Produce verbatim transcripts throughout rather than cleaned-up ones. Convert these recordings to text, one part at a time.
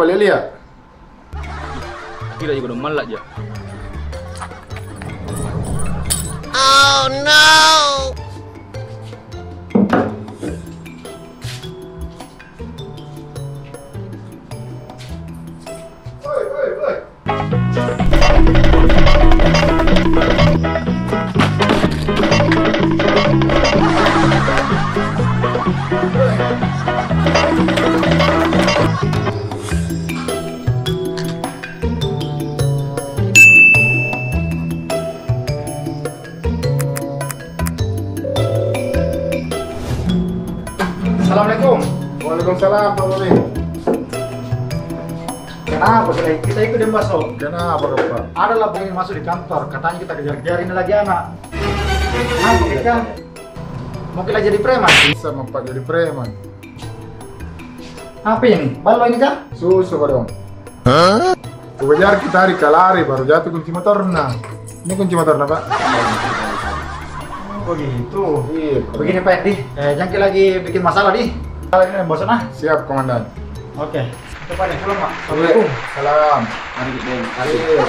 balik lihat. Tidak juga udah malak ya. Oh no. Oi, oi, oi. Assalamualaikum. Waalaikumsalam Pak Bobi. Kenapa sih? Kita ikut yang masuk. Kenapa Pak? Ada lah pengen masuk di kantor. Katanya kita kejar-kejar ini lagi anak. Apa kita? Mau kita jadi preman? Bisa Pak jadi preman. Apa ini? Balo ini kah? Susu Pak dong. Hah? Kejar kita hari kalari baru jatuh kunci motornya. Ini kunci motornya Pak. Oh gitu. Iya. Begini Pak Edi, eh, Jangki lagi bikin masalah di. Kalau ini bosan ah. Siap Komandan. Oke. Itu Pak Edi, salam Pak. Assalamualaikum. Salam. Mari kita. Iya.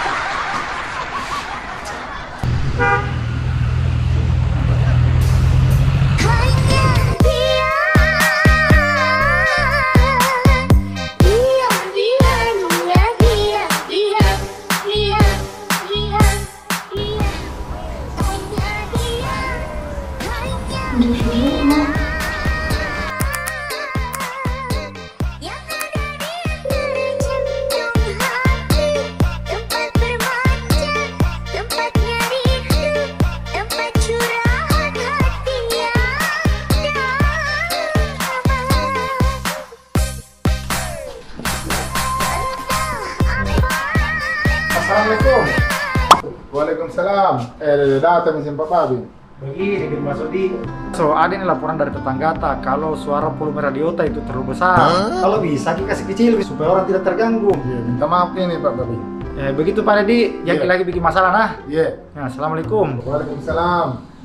Assalamualaikum. Waalaikumsalam. Eh, datang mesin Pak Babi. Begini bikin masuk di. So ada nih laporan dari tetangga kalau suara volume radiota itu terlalu besar. Kalau bisa kita kasih kecil supaya orang tidak terganggu. Iya, minta maaf ini Pak Babi. Eh, begitu Pak Edi, Jangki Iya. lagi bikin masalah nah. Iya. Nah, assalamualaikum. Waalaikumsalam.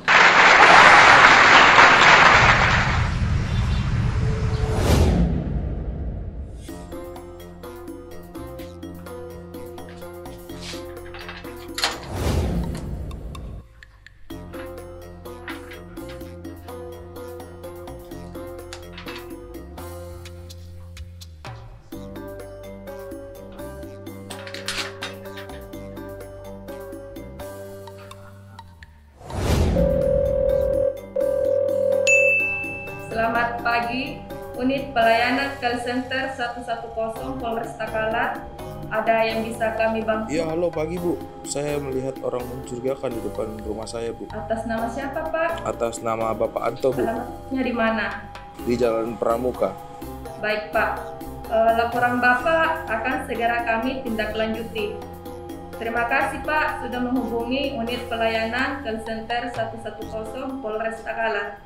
Selamat pagi, unit pelayanan call center seratus sepuluh Polres Takalar. Ada yang bisa kami bantu? Ya, halo pagi Bu. Saya melihat orang mencurigakan di depan rumah saya Bu. Atas nama siapa Pak? Atas nama Bapak Anto Bu. Alamatnya di mana? Di Jalan Pramuka. Baik Pak, e, laporan Bapak akan segera kami tindak lanjuti. Terima kasih Pak sudah menghubungi unit pelayanan call center seratus sepuluh Polres Takalar.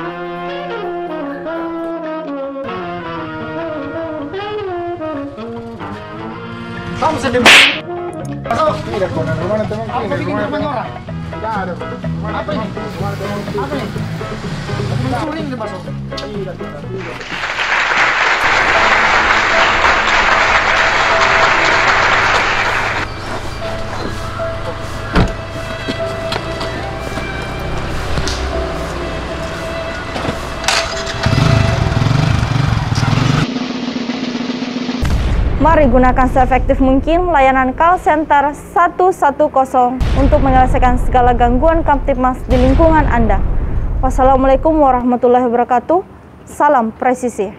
Kamu sedih. Masuk. Tidak, Komandan. Rumah teman Apa ini. bikin Rumah rumahnya teman. orang? Tidak ada. Rumah Apa ini? teman. Rumah teman. Apa ini? Mencuri ini masuk. Tidak, tidak, tidak. Mari gunakan seefektif mungkin layanan call center seratus sepuluh untuk menyelesaikan segala gangguan Kamtibmas di lingkungan Anda. Wassalamualaikum warahmatullahi wabarakatuh. Salam presisi.